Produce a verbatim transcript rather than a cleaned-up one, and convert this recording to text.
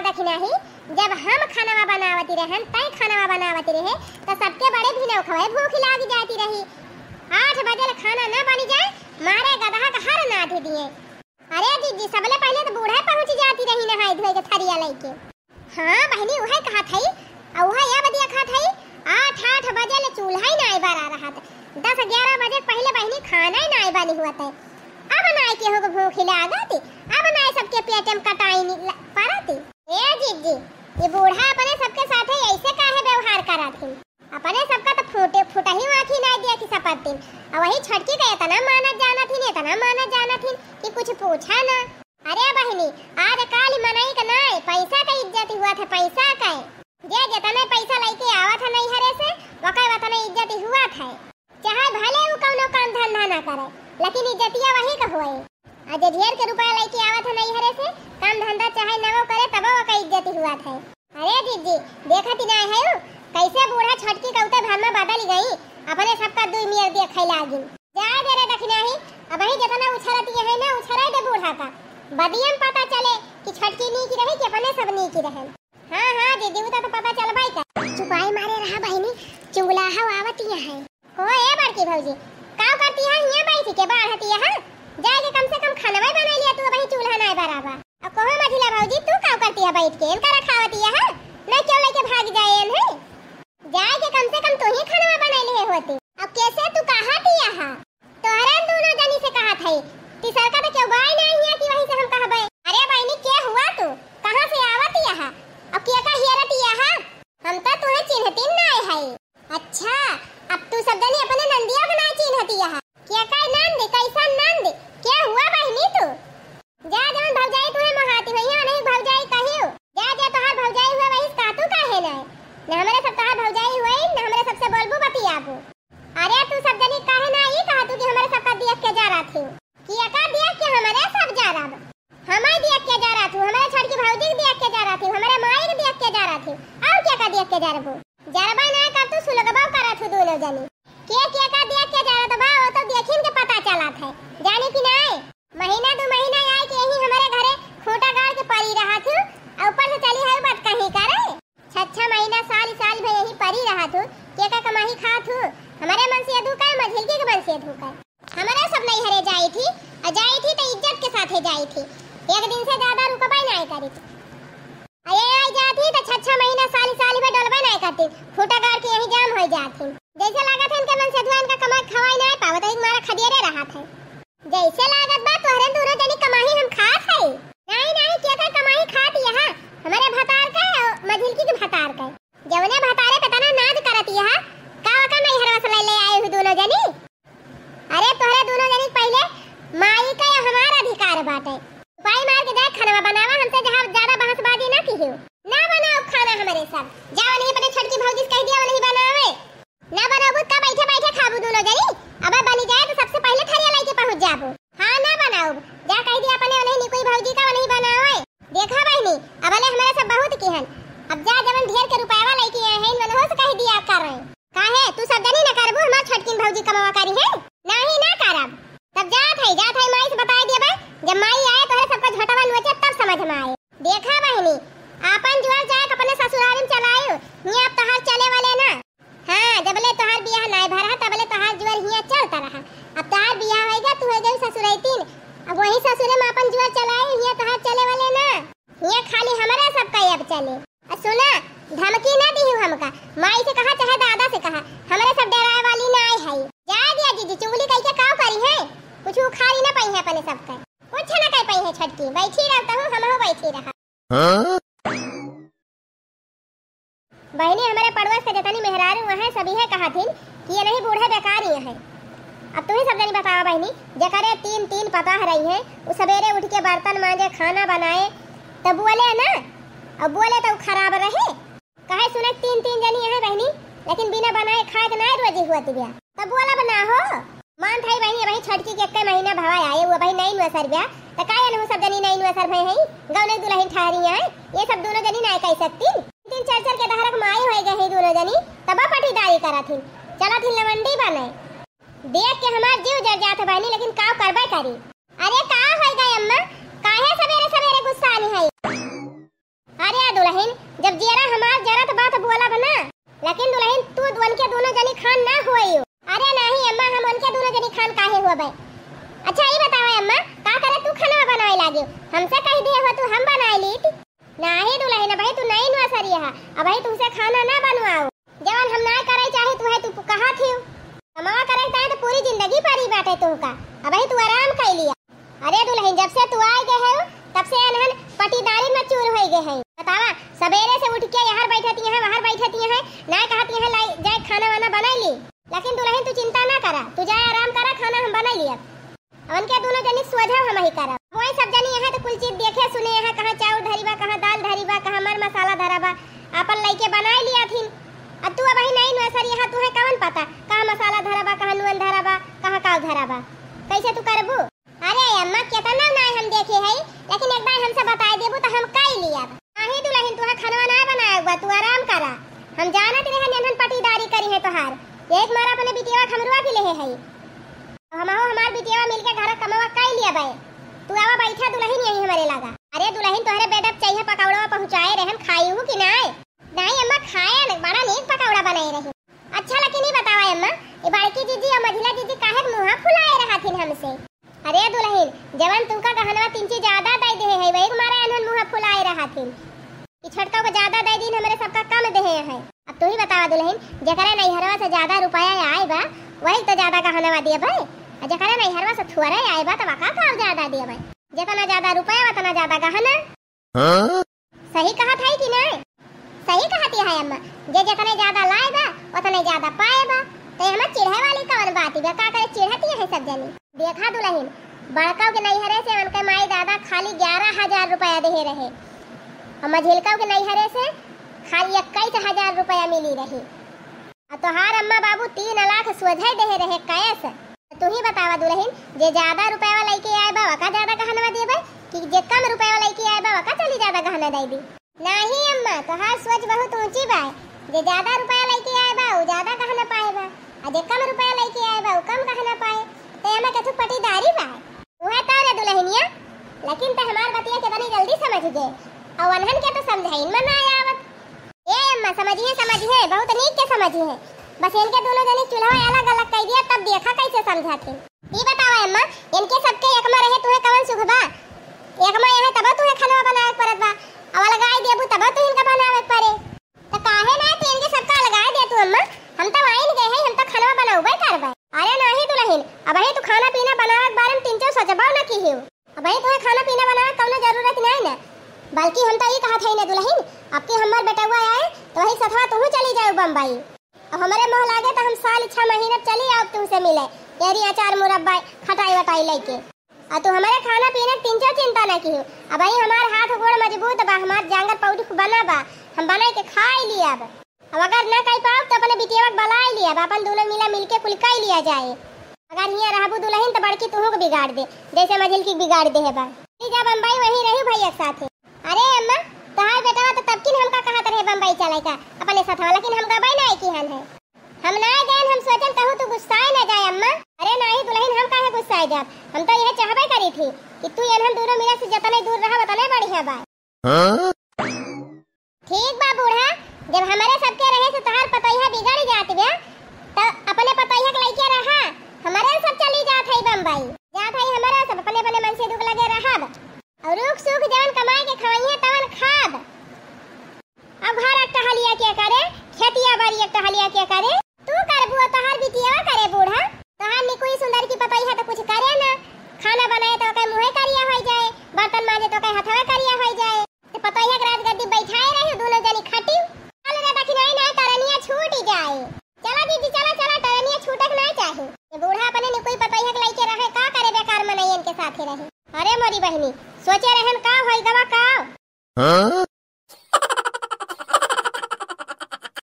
रखना ही जब हम खाना बनावती रहन तय खाना बनावती रहे तो सबके बड़े भी न खवाए भूख लाग जाती रही। आठ बजे खाना न बनी जाए मारे गधा का हर ना दे दिए। अरे दीदी सबले पहले तो बूढ़ा पहुंच जाती रही नहाई धोए के थरिया लेके। हां बहनी वही कहा थई और वही या बदिया कहा थई आठ आठ बजे ले चूल्हा ही नहीं बार आ रहा था। दस ग्यारह बजे पहले बहनी खाना ही नहीं बनी हुआ था। अब नाई के हो भूख लागती अब नाई सबके पेट में कटाई पड़ती। ए जीजी ये बूढ़ा अपने सबके साथ ऐसे काहे व्यवहार करा थी। अपने सबका तो फूटे फुटा ही आँखी नहीं दिया कि सपतिन और वही छटकी गए तना मानत जाना थी ने तना मानत जाना थी कि कुछ पूछा ना। अरे बहनी आज काली मनाई का नहीं पैसा का इज्जत हुआ था। पैसा का जे जितना पैसा लेके आवा था नहीं हरे से वका वतना इज्जत हुआ था। चाहे भले वो कौनो काम धंधा ना करे लेकिन इज्जतिया वही का होए। आज ढेर के रुपया लेके आवा था नहीं हरे से काम धंधा चाहे नवो करे तब वका इज्जत हुआ था। अरे दीदी देखत ना है कैसे बूढ़ा छटकी कौते भान में बदल गई अपने सबका दुई मियर दे खै लागी। जा दे रे दखना ही अब ही जितना उछरती है ना उछराई दे बूढ़ा का बदियम पता चले कि छटकी नी की रही कि अपने सब नी की रहे। हां हां दीदी उता तो पता चल भाई का चुपाई मारे रहा बहनी चुगला हवा आवती है। ओ ए बड़की भौजी काव करती है हिया बैठी के बाढ़ती है। जाके कम से कम खाना भी बना लिया तू वही चूल्हा नहीं बराबर। अब कहो मझिला भौजी तू काव करती है बैठ के इनका रखावती है नहीं क्यों लेके भाग जाए है। जाके कम से कम तू ही खाना बना लिए होती। अब कैसे तू कहा थी यहाँ तोहरा दोनों जनी से कहा थई तीसर का तो क्यों बाई नहीं है कि वहीं से हम कहबे। अरे बहनी क्या हुआ तू कहां से आवत यहाँ अब क्या का हियरत यहाँ हम तो तुम्हें चिन्हती नहीं है। अच्छा अब तू सब जनी अपने नंदिया को नहीं चिन्हती यहाँ क्या का नंद कैसा नंद क्या हुआ बहनी तू जा जवन भौजाई तुम्हें महाती भैया नहीं भौजाई कहियो जा जा तोहार भौजाई हुए वही का तू काहे नहीं न हमरे सब तोहार भौजाई हुए न हमरे सबसे बोलबू बतियाबू। अरे तू सब जनी काहे ना ई कहा तू कि हमरे सब का देख के जा रहा थी कि का देख के हमरे सब जा रहा हमें देख के जा रहा थी हमारे छड़की भौजी देख के जा रहा थी हमारे माई के देख के जा रहा थी और क्या का देख के जा रहा जरबा ना कर तू सुलगबा करा थी दोनों जनी के के का देख के जा रहा था बा वो तो देखिन के पता चला था जाने कि नहीं महीना दो महीना आए कि यही हमारे घरे खोटा गाड़ के पड़ी रहा थी और ऊपर से चली है बात कहीं करे छह महीना साल साल भर यही पड़ी रहा थू के का कमाई खा थू हमारे मन से धोखा मझिलके के मन से धोखा हमारे सब नहीं हरे जाई थी और जाई थी तो इज्जत के साथ ही जाई थी एक दिन से ज्यादा रुकबा नहीं करी थी। अरे आई जाती तो छह छह महीना साल साल में डलबा नहीं करती खोटा गाड़ के यही जाम हो जाती जैसे लागत है इनके मन से धुआं इनका कमाई खवाई नहीं पावत एक मारा खदियरे रहा था जैसे लागत बा तोहरे दोनों जनी कमाई हम खात है नहीं नहीं क्या का कमाई खाती है हमारे भतार का मझिलकी के भतार का जवने भतारे पे तना नाज करती है का का नहीं हरवा से ले आए हुए दोनों जनी। अरे तोहरे दोनों जनी पहले माई का हमारा अधिकार बाटे पाई मार के देख खाना बनावा हमसे जहां ज्यादा बहसबाजी ना की हो ना बनाओ खाना हमारे सब जाओ नहीं अपने छड़की भौजी कह दिया नहीं बनावे ना बनाओ का बैठे बैठे खाबू दोनों जनी अब बनी जाए तो सबसे पहले थरिया लेके पहुंच जाबो। हां ना बनाओ जा कह दिया अपने नहीं कोई भौजी का नहीं बनावे देखा बहनी अब ले हमारे सब बहुत की हन अब जा जवन ढेर के रुपयावा लेके आए हैं मन हो से कह दिया कर रहे काहे तू सब जनी ना करबो हमार छटकिन भौजी कमावा करी है नहीं ना करब तब जा थई जा थई माई से बता दिया बे जब माई आए तो सबको झटवा नोचे तब समझ में आए। देखा बहनी आपन जुआर जाए अपने ससुराल में चलायो हिया अब तोहार चले वाले ना। हां जबले तोहार बियाह नहीं भरा तबले तोहार जुआर हिया चलता रहा अब तोहार बियाह होएगा तू हो गई ससुरैतीन अब वही ससुरे में अपन जुआर चलाए हिया तोहार चले वाले ना हिया खाली हमारा सब का अब चले। और सुना धमकी ना दी हमका माई से कहा चाहे दादा से कहा हमारे सब डराए वाली ना आई है जा दिया दीदी चुगली कह के काव करी है कुछ उखाड़ी ना पाई है अपने सब का कुछ ना कह पाई है छटकी बैठी रहता हूं हम हो बैठी रहा। बहनी हमारे पड़ोस के जतनी मेहरारू वहां सभी है कहा थी कि ये नहीं बूढ़ा बेकार ही है। अब तुम्हें सब जनी बताओ बहनी जकरे तीन तीन पता रही है वो सवेरे उठ के बर्तन मांजे खाना बनाए तब बोले ना अब बोले तो खराब रहे कहे सुने तीन तीन जनी है बहनी लेकिन बिना बनाए खाए के ना रोजी हुआ तिबिया तब बोला बना हो मान थाई बहनी भाई छटकी के एक महीना भवा आए वो भाई नहीं नसर गया तो काहे न सब जनी नहीं नसर भई है गौने दुल्हन ठहरी है ये सब दोनों जनी नहीं कह सकती तीन चार चार के दहरक माई हो गए है दोनों जनी तब पटीदारी करा थी चला थी लवंडी बने देख के हमार जीव जर जात बहनी लेकिन का करबे करी। अरे का हो गए अम्मा काहे सवेरे सवेरे गुस्सा नहीं है। अरे लेकिन दुल्हन तू उनके दोनों जनी खान ना होई हो। अरे नहीं अम्मा, हम उनके दोनों जनी खान काहे हुआ बे? अच्छा ये बताओ अम्मा, का करे तू खाना बनावे लागे? हमसे कह दिए हो तू हम बनाए लीत। नहीं दुल्हन भाई तू नहीं नुआ सरिया है, अब भाई तुमसे खाना ना बनवाओ। जवन हम ना करे चाहे तू है तू कहा थी कमावा करे चाहे तो पूरी जिंदगी पारी बाटे तू का, अब भाई तू आराम कर लिया। अरे दुल्हन जब से तू आ गए है तब से अनहन पटीदारी में चूर हो गए हैं। बतावा सवेरे से उठ के यहाँ बैठती है वहाँ बैठती है, ना कहती है लाई जाए खाना वाना बना ली। लेकिन दुल्हन तू चिंता ना करा, तू जाए आराम करा, खाना हम बना लिया। उनके दोनों जनी सोझा हम ही करा। वही सब जनी यहाँ तो कुल चीज देखे सुने यहाँ कहाँ चाउर धरीबा, कहाँ दाल धरीबा, कहाँ मर मसाला धराबा, अपन लइके बना लिया थी। अब तू अब नहीं नसर यहाँ तू है कौन पता कहाँ मसाला धराबा, कहाँ नून धराबा, कहाँ काव धराबा, कैसे तू करबू? अरे अम्मा कितना ना हम देखे है, लेकिन एक बार हमसे बता देबू तो हम कई लिया। नहीं दुल्हन तू खाना ना बनाया हुआ, तू आराम करा। हम जानत रहे ननहन पटीदारी करी है तोहार, एक मारा अपने बिटिया खमरुआ भी ले है। हम हमार बिटिया मिलके घर कमावा कई लिया बे। तू आवा बैठा दुल्हन यही हमारे लगा। अरे दुल्हन तोहरे बेटा चाहिए पकौड़ा पहुंचाए रहे, हम खाई हूं कि नहीं? नहीं अम्मा खाया न, बड़ा नीक पकौड़ा बनाई रही। अच्छा लेकिन नहीं बतावा अम्मा, ये बड़की जीजी और मझिला जीजी काहे मुंह फुलाए रहा थी हमसे? अरे दुल्हन जवन तुमका गहनवा तीन चीज ज्यादा दे दे है, वही मारे अनहन मुंह फुलाए रहा थी। ई छटका को ज्यादा दे दिन हमरे सबका कम दे है। अब तू ही बतावा दुल्हन, जकरा नैहरवा से ज्यादा रुपया आए बा वही तो ज्यादा गहनवा दिए भाई, और जकरा नैहरवा से थोड़ा आए बा तब का का ज्यादा दिए भाई। जितना ज्यादा रुपया उतना ज्यादा गहना। हाँ? सही कहा था कि नहीं? सही कहती है अम्मा, जे जितने ज्यादा लाए बा उतने ज्यादा पाए बा। तो हम चिढ़े वाली कौन बात है? का करे चिढ़ती है सब जनी। देखा दुल्हन बड़काव के नैहरे से उनके माई दादा खाली ग्यारह हजार रुपया दे रहे, और मझिलकाव के नैहरे से खाली इक्कीस हजार रुपया मिली रही। और तोहार अम्मा बाबू तीन लाख सोझे दे रहे कैस। तू ही बतावा दुल्हन, जे ज्यादा रुपया वाला लेके आए बा वका ज्यादा गहना देबे कि जे कम रुपया वाला लेके आए बा वका चली ज्यादा गहना दे दी? नहीं अम्मा तोहार सोच बहुत ऊंची बा। जे ज्यादा रुपया लेके आए बा वो ज्यादा गहना पाए बा, और जे कम रुपया लेके आए बा वो कम गहना पाए। ते हमें कछु पटीदारी बा ओहे तारे दुल्हनिया। लेकिन ते हमार बतिया कितनी जल्दी समझ गए, और अनहन के तो समझाइन में ना आवत। ए अम्मा समझिए समझिए, बहुत नीक के समझिए, बस इनके दोनों जने चूल्हा अलग अलग कर दिया तब देखा कैसे समझाते। ई बताओ अम्मा, इनके सबके एक में रहे तुहे कवन सुख बा? एक में है तब तुहे खाना बनावे परत बा, और लगाई देबू तब तू इनका बनावे पड़े। तो काहे ना तू इनके सबका लगाई दे तू अम्मा? हम तो आइन गए हैं, हम तो खाना बनाऊबे करबे। अरे नहीं दुल्हन, अब ही तू खाना पीना बनावे के बारे में तीन चार सोचबा ना की हो। अब ही तुहे खाना पीना बनावे कोनो जरूरत नहीं ना, बल्कि हम तो ये कहा था ना दुल्हन, आपके हमर बेटवा आए तो वही सथवा तू चली जाओ बम्बई, और हमारे मोह लागे तो हम साल छह महीने चली आओ तुमसे मिले, तेरी अचार मुरब्बा खटाई वटाई लेके। और तू हमारे खाना पीने तीन चार चिंता ना की हो। अब भाई हमारे हाथ गोड़ मजबूत बा, हमार जांगर पौड़ी बना बा, हम बना के खा लिया। अब अगर ना कह पाओ तो अपने बिटिया बला लिया, अपन दोनों मिला मिलके कुल कई लिया जाए। अगर हिया रहबू दुल्हन तो बड़की तुहू को बिगाड़ दे जैसे मझिल की बिगाड़ दे है बा। जब बम्बई वही रही भैया साथे। अरे अम्मा तोहार बेटवा तो तब किन हमका कहत रहे बम्बई चले का अपने साथवा, लेकिन हम गबई नहीं की हन है। हम ना गए, हम सोचल कहू तू गुस्साए ना जाए अम्मा। अरे नहीं दुल्हन हम काहे गुस्साए जाब, हम तो यह चाहबे करी थी कि तू एनहन दोनों मिला से जतने दूर रहा उतने बढ़िया बा। हाँ? ठीक बा बूढ़ा, जब हमारे सबके रहे से तोहार पतैया बिगड़ जात बे तो अपने पतैया के लइके रहा, हमारे सब चली जात है बम्बई, जात है हमारा सब अपने अपने मन से दुख लगे रहब, और रुख सुख जवन कमाए के खवाइए तवन खाब। अब घर एक टहलिया के करे, खेतिया बाड़ी एक टहलिया के करे, तू करबू तोहार बिटिया करे बूढ़ा। तोहार नी कोई सुंदर की पतैया तो कुछ करे ना, खाना बनाए तो कहीं मुंह करिया हो जाए, बर्तन मांजे तो कहीं हथवा करिया हो जाए, तो पतैया के रात गद्दी बैठाए रहे दोनों जनी खटी। चल रे दखिनाई ना तरनिया छूट जाए। चला दीदी चला चला, तरनिया छूटक ना चाहे। ये बूढ़ा अपने नी कोई पतैया के लइके रहे का करे, बेकार मनैयन के साथे रहे। अरे मोरी बहनी सोचे रहन का होई गवा का। हाँ?